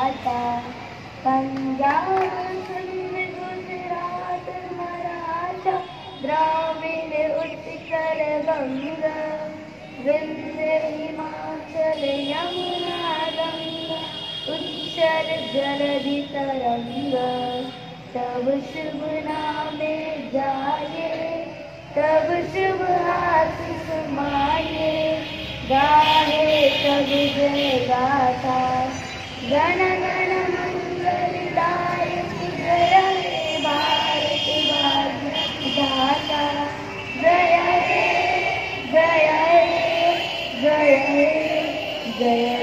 गाता। पंजाब सिंध गुजरात मराठा द्राविड़ उत्कल गंगा विंध्य हिमाचल यमुना गंगा उच्चल जलधि तरंगा। तब शुभ नामे जाये तब शुभ आशीष माये गाहे तब जय गाथा। गण गण मंगलदायक जय हे भारत भाग्य दाता। जय हे जय हे जय हे जय